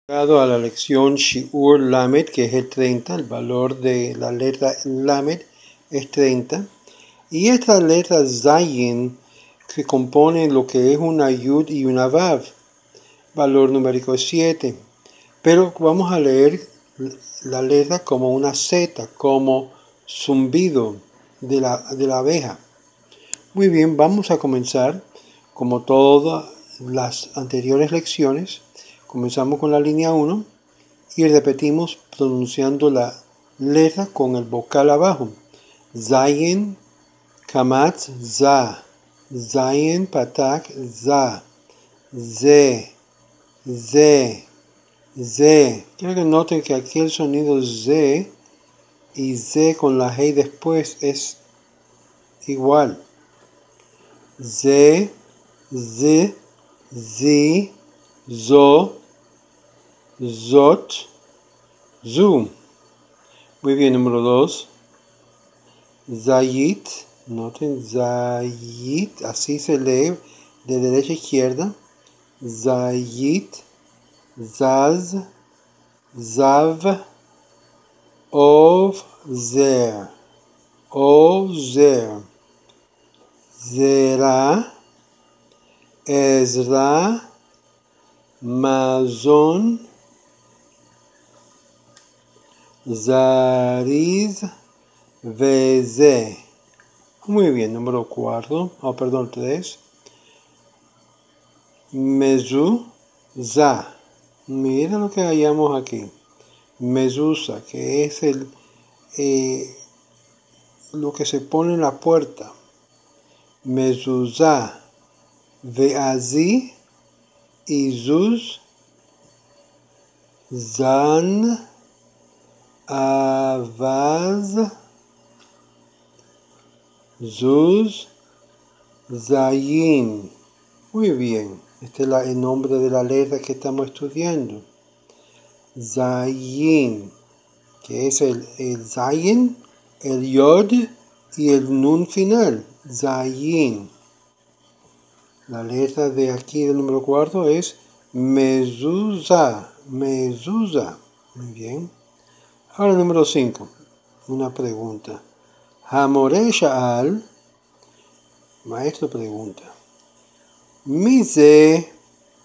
A la lección Shiur Lamed, que es el 30, el valor de la letra Lamed es 30. Y esta letra Zayin, que compone lo que es una Yud y una Vav, valor numérico es 7. Pero vamos a leer la letra como una Z, como zumbido de la abeja. Muy bien, vamos a comenzar, como todas las anteriores lecciones. Comenzamos con la línea 1 y repetimos pronunciando la letra con el vocal abajo. Zayin, kamatz, za. Zayin, patak, za. Ze, ze, ze. Quiero que noten que aquí el sonido ze y ze con la G después es igual. Ze, z, zi, zo, zot, zu. Muy bien, número 2. Zayit, noten zayit, así se lee de derecha a izquierda. Zayit, zaz, zav, ov, zer, ozer, zera, ezra, mazon, zariz, veze. Muy bien, número 3. Mezuzá. Miren lo que hallamos aquí. Mezuzá, que es lo que se pone en la puerta. Mezuzá. Veazí, izuz, zan, avaz, zuz, zayin. Muy bien, este es el nombre de la letra que estamos estudiando. Zayin, que es el zayin, el yod y el nun final. Zayin. La letra de aquí del número 4 es mezuzá. Mezuzá. Muy bien. Ahora número 5. Una pregunta. Hamore Sha'al. Maestro pregunta. Mize.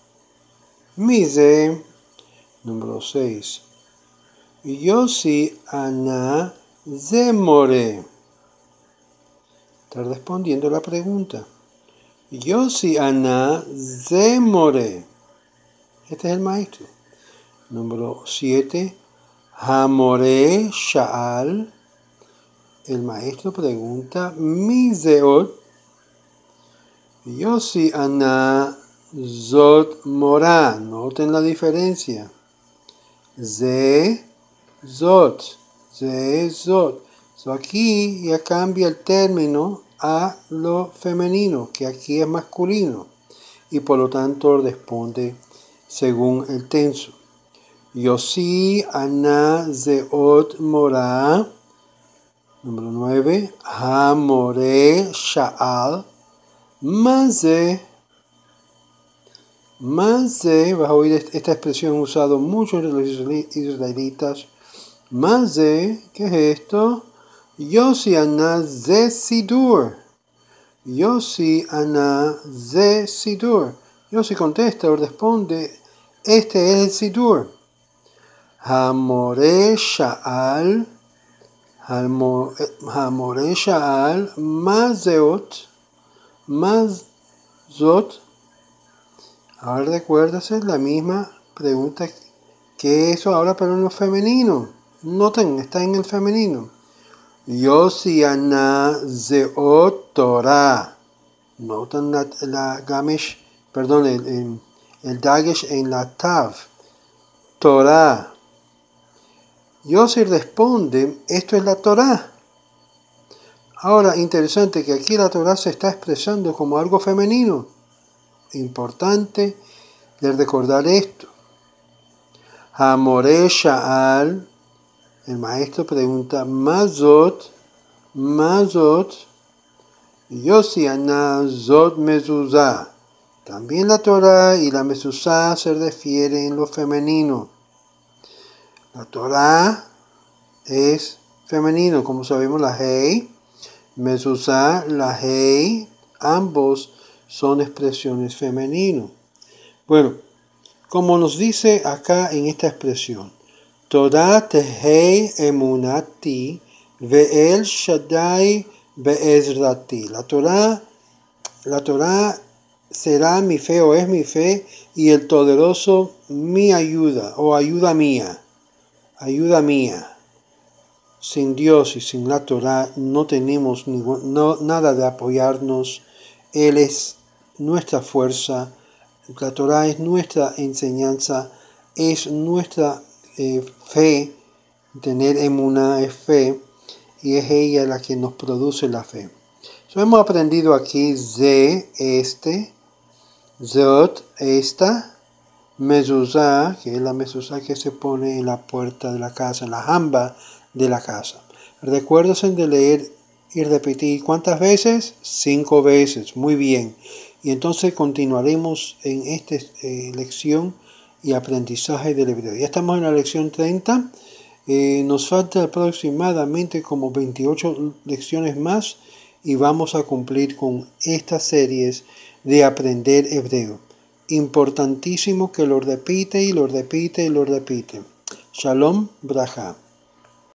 Número 6. Yossi Ana Zemore. Está respondiendo la pregunta. Yossi Ana Zemore. Este es el maestro. Número 7. Hamore Sha'al. El maestro pregunta. Mizeot. Yossi Ana Zot Mora. Noten la diferencia. Ze Zot. Ze Zot. Aquí ya cambia el término a lo femenino, que aquí es masculino. Y por lo tanto responde según el tenso. Yossi Ana Zeot Mora. Número 9. Hamore Sha'al. Maze. Maze. Vas a oír esta expresión usada mucho entre los israelitas. Maze. ¿Qué es esto? Yossi Ana Ze Sidur. Yossi Ana Ze Sidur. Yossi contesta o responde, este es el Sidur. Hamore Sha'al. Hamore Sha'al. Mazeot. Mazot. Ahora recuérdase la misma pregunta que eso ahora pero en lo femenino. Noten, está en el femenino. Yossi Ana Zeot Torah. Noten la gamesh, perdón, el dagesh en la tav. Torah. Yossi responde, esto es la Torah. Ahora, interesante que aquí la Torah se está expresando como algo femenino. Importante de recordar esto. Hamore Sha'al. El maestro pregunta, Mazot, Yossi Ana Zot Mezuzá. También la Torá y la Mezuzá se refieren en lo femenino. La Torá es femenino, como sabemos la Hei, Mezuzá, la Hei, ambos son expresiones femeninas. Bueno, como nos dice acá en esta expresión, Torah tehei emunati ve'el shaddai be'ezrati. La Torah será mi fe o es mi fe y el Todopoderoso mi ayuda o ayuda mía. Sin Dios y sin la Torah no tenemos nada de apoyarnos. Él es nuestra fuerza. La Torah es nuestra enseñanza, es nuestra fe. Tener emuná es fe y es ella la que nos produce la fe. Hemos aprendido aquí ze, este, zot, esta, mezuzá, que es la mezuzá que se pone en la puerta de la casa, en la jamba de la casa. Recuérdense de leer y repetir ¿cuántas veces? 5 veces, muy bien. Y entonces continuaremos en esta lección y aprendizaje del hebreo. Ya estamos en la lección 30. Nos falta aproximadamente como 28 lecciones más y vamos a cumplir con estas series de aprender hebreo. Importantísimo que lo repite y lo repite y lo repite. Shalom, braja.